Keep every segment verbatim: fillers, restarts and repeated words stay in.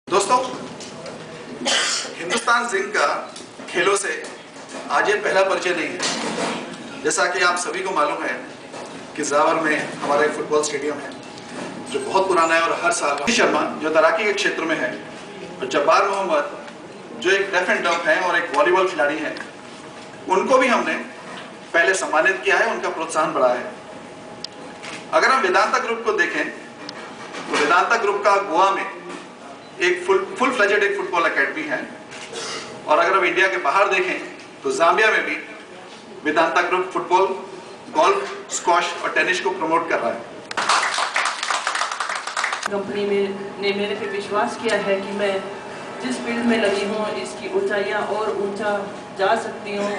दोस्तों, हिंदुस्तान जिंक का खेलों से आज ये पहला परिचय नहीं है। जैसा कि आप सभी को मालूम है कि जावर में हमारा एक फुटबॉल स्टेडियम है जो बहुत पुराना है और हर साल शर्मा जो तैराकी के क्षेत्र में है और जब्बार मोहम्मद जो एक डेफ एंड डम्प है और एक वॉलीबॉल खिलाड़ी है, उनको भी हमने पहले सम्मानित किया है, उनका प्रोत्साहन बढ़ाया है। अगर हम वेदांता ग्रुप को देखें तो वेदांता ग्रुप का गोवा में एक फुल फुल फ्लेजेड एक फुटबॉल एकेडमी है, और अगर हम इंडिया के बाहर देखें तो जाम्बिया में भी Vedanta group football, golf, squash और टेनिस को प्रमोट कर रहा है। कंपनी में ने मेरे पे विश्वास किया है कि मैं जिस फील्ड में लगी हूँ इसकी ऊंचाइयाँ और ऊंचा जा सकती हूँ,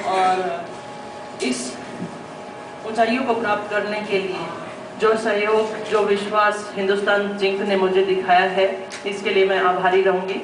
और इस ऊंचाइयों को प्राप्त करने के लिए जो सहयोग, जो विश्वास हिंदुस्तान जिंक ने मुझे दिखाया है, इसके लिए मैं आभारी रहूँगी।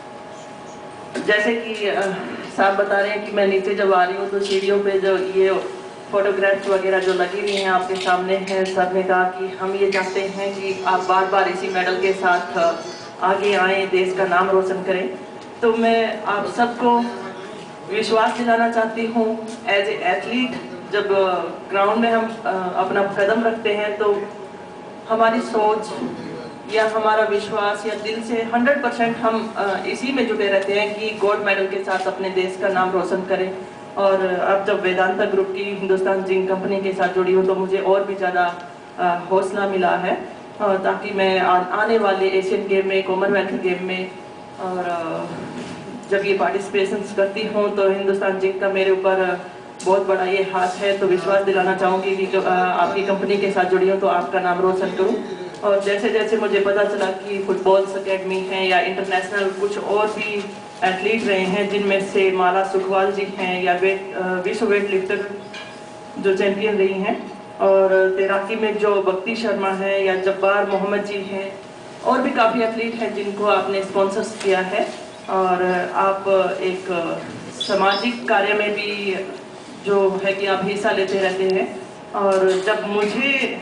जैसे कि साहब बता रहे हैं कि मैं नीचे जब आ रही हूँ तो सीढ़ियों पे जो ये फोटोग्राफ्स वगैरह जो लगी हुई हैं आपके सामने हैं, सर ने कहा कि हम ये चाहते हैं कि आप बार बार इसी मेडल के साथ आगे आएँ, देश का नाम रोशन करें। तो मैं आप सबको विश्वास दिलाना चाहती हूँ एज ए एथलीट, जब ग्राउंड में हम अपना कदम रखते हैं तो हमारी सोच या हमारा विश्वास या दिल से हंड्रेड परसेंट हम इसी में जुटे रहते हैं कि गोल्ड मेडल के साथ अपने देश का नाम रोशन करें। और अब जब वेदांता ग्रुप की हिंदुस्तान जिंक कंपनी के साथ जुड़ी हूँ तो मुझे और भी ज़्यादा हौसला मिला है, ताकि मैं आ, आने वाले एशियन गेम में, कॉमनवेल्थ गेम में और जब ये पार्टिसिपेशन करती हूँ तो हिंदुस्तान जिंक का मेरे ऊपर बहुत बड़ा ये हाथ है। तो विश्वास दिलाना चाहूँगी कि आपकी कंपनी के साथ जुड़ी हूँ तो आपका नाम रोशन करूँ। और जैसे जैसे मुझे पता चला कि फुटबॉल अकेडमी है या इंटरनेशनल कुछ और भी एथलीट रहे हैं, जिनमें से माला सुखवाल जी हैं या वेट विश्व वेट लिफ्टर जो चैंपियन रही हैं, और तैराकी में जो भक्ति शर्मा है या जब्बार मोहम्मद जी हैं, और भी काफ़ी एथलीट हैं जिनको आपने स्पॉन्सर्स किया है। और आप एक सामाजिक कार्य में भी जो है कि आप हिस्सा लेते रहते हैं, और जब मुझे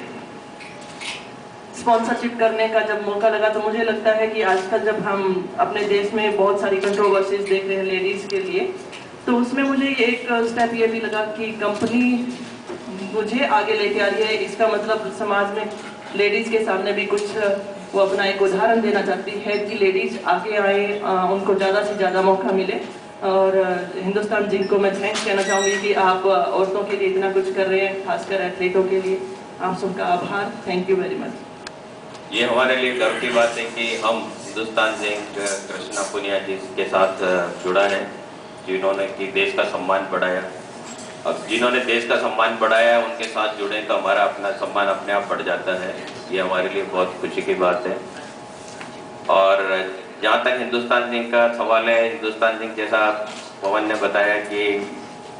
स्पॉन्सरशिप करने का जब मौका लगा तो मुझे लगता है कि आजकल जब हम अपने देश में बहुत सारी कंट्रोवर्सीज देख रहे हैं लेडीज़ के लिए, तो उसमें मुझे एक स्टेप ये भी लगा कि कंपनी मुझे आगे लेके आ रही है, इसका मतलब समाज में लेडीज़ के सामने भी कुछ वो अपना एक उदाहरण देना चाहती है कि लेडीज़ आगे आए, उनको ज़्यादा से ज़्यादा मौका मिले। और हिंदुस्तान जिंक को मैं थैंक्स कहना चाहूँगी कि आप औरतों के लिए इतना कुछ कर रहे हैं, खासकर एथलीटों के लिए। आप सबका आभार, थैंक यू वेरी मच। ये हमारे लिए गर्व की बात है कि हम हिंदुस्तान जिंक कृष्णा पुनिया जी के साथ जुड़ा है, जिन्होंने कि देश का सम्मान बढ़ाया। अब जिन्होंने देश का सम्मान बढ़ाया उनके साथ जुड़े तो हमारा अपना सम्मान अपने आप बढ़ जाता है। ये हमारे लिए बहुत खुशी की बात है। और जहाँ तक हिंदुस्तान जिंक का सवाल है, हिंदुस्तान जिंक जैसा पवन ने बताया कि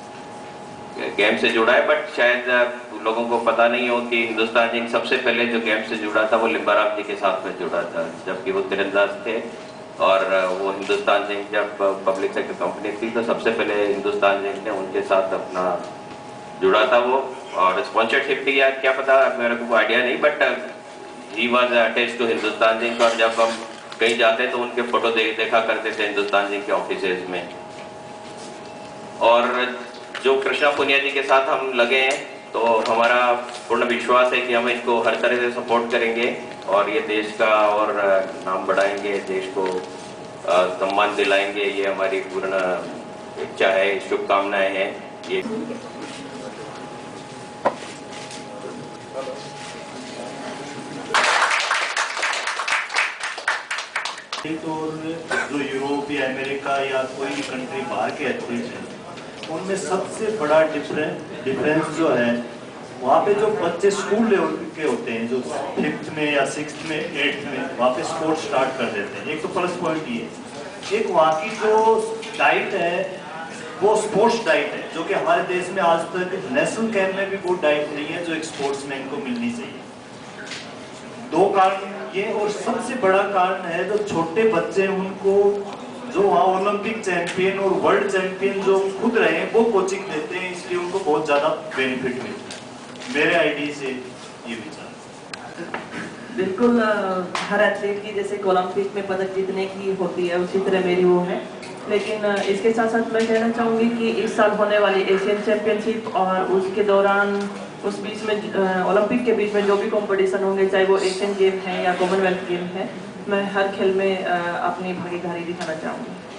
गेम से जुड़ा है, बट शायद लोगों को पता नहीं हो कि हिंदुस्तान जिंक सबसे पहले जो गेम से जुड़ा था वो लिम्बाराम जी के साथ में जुड़ा था, जबकि वो तीरंदाज थे। और वो हिंदुस्तान जिंक जब पब्लिक सेक्टर कंपनी थी तो सबसे पहले हिंदुस्तान जिंक ने उनके साथ अपना जुड़ा था वो, और स्पॉन्सरशिप भी यार क्या पता, मेरे को आइडिया नहीं, but he was attach to Hindustan Zinc. और जब हम कहीं जाते तो उनके फोटो दे, देखा करते थे हिंदुस्तान जिंक के ऑफिसेज में। और जो कृष्णा पुनिया जी के साथ हम लगे हैं तो हमारा पूर्ण विश्वास है कि हम इसको हर तरह से सपोर्ट करेंगे और ये देश का और नाम बढ़ाएंगे, देश को सम्मान दिलाएंगे। ये हमारी पूर्ण इच्छा है, शुभकामनाएं हैं। ये तो जो यूरोप या अमेरिका या कोई भी कंट्री बाहर के एथलीट हैं, उनमें सबसे बड़ा डिफरेंस डिफरेंस जो है, वहाँ पे जो बच्चे स्कूल लेवल के होते हैं, जो फिफ्थ में या सिक्स्थ में, एट्थ में, वहाँ पे स्पोर्ट स्टार्ट कर देते हैं। एक तो प्लस पॉइंट ये। एक वहाँ की जो डाइट है वो स्पोर्ट्स डाइट है, जो कि हमारे देश में आज तक नेशनल कैंप में भी वो डाइट नहीं है जो एक स्पोर्ट्समैन को मिलनी चाहिए। दो कारण ये, और सबसे बड़ा कारण है जो छोटे बच्चे उनको जो वहाँ ओलंपिक चैंपियन और वर्ल्ड चैंपियन जो खुद रहे हैं वो कोचिंग देते हैं, इसलिए उनको बहुत ज़्यादा बेनिफिट मिलता है। मेरे आईडी से ये विचार। बिल्कुल हर एथलीट की जैसे ओलंपिक में पदक जीतने की होती है उसी तरह मेरी वो है, लेकिन इसके साथ साथ मैं कहना चाहूँगी कि इस साल होने वाली एशियन चैम्पियनशिप और उसके दौरान उस बीच में ओलंपिक के बीच में जो भी कंपटीशन होंगे, चाहे वो एशियन गेम है या कॉमनवेल्थ गेम है, मैं हर खेल में अपनी भागीदारी दिखाना चाहूँगी।